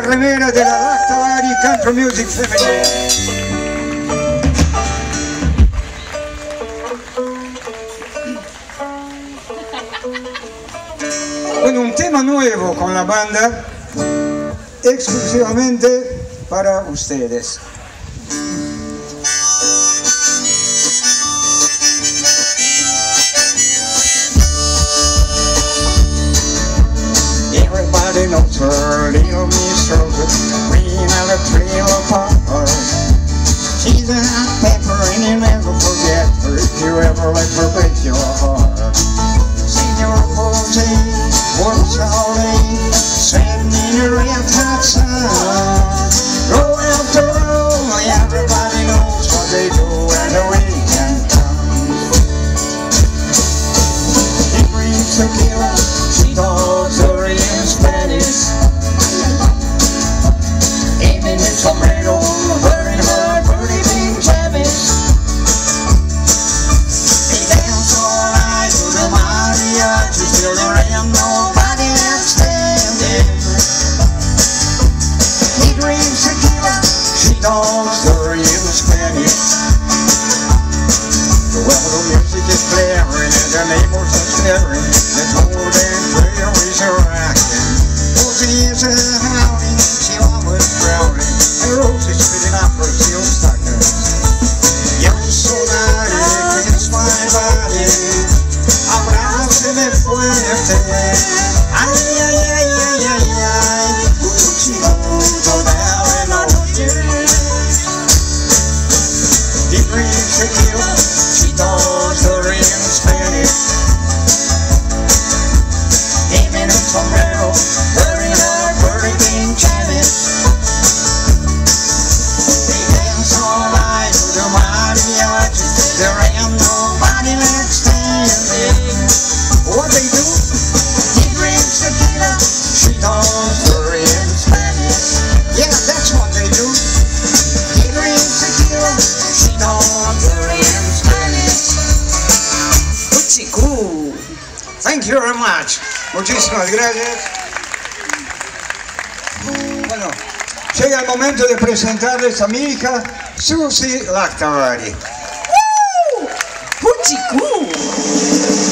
la remera de la Lajtaváry Country Music Family. Bueno, un tema nuevo con la banda, exclusivamente para ustedes. Everybody knows her, little Miss Rose, queen of the trailer park. She's a hot pepper and you never forget her if you ever let her break your heart. Senior Jose works all day, sitting in a red hot sun. Row after row, everybody knows what they do when the weekend comes. He drinks tequila, she talks her in Spanish. Aiming his sombrero, wearing her pretty pink Chevys. They dance all night to the mariachi, till there ain't nobody left standing. He drinks tequila, she talks her in Spanish. Well, the music is blaring and the neighbors are staring. The whole damn trail is a-rocking. Rosie is a-howling, she always growling, and Rosie's spitting up her steel stockings. You're so naughty, it's my body, abrázame fuerte. Ay, ay, ay, ay, ay, ay, cuchillo de la noche. He drinks tequila, she talks her in Spanish. Aiming a sombrero, wearing her pretty pink Chevys. They dance all night to the mariachi, there ain't nobody left standing. What they do? He drinks tequila, she talks her in Spanish. Yeah, that's what they do. He drinks tequila, she talks her in Spanish. Cool. Thank you very much. Muchísimas gracias. Bueno, llega el momento de presentarles a mi hija, Susie Lajtaváry. Puchicú.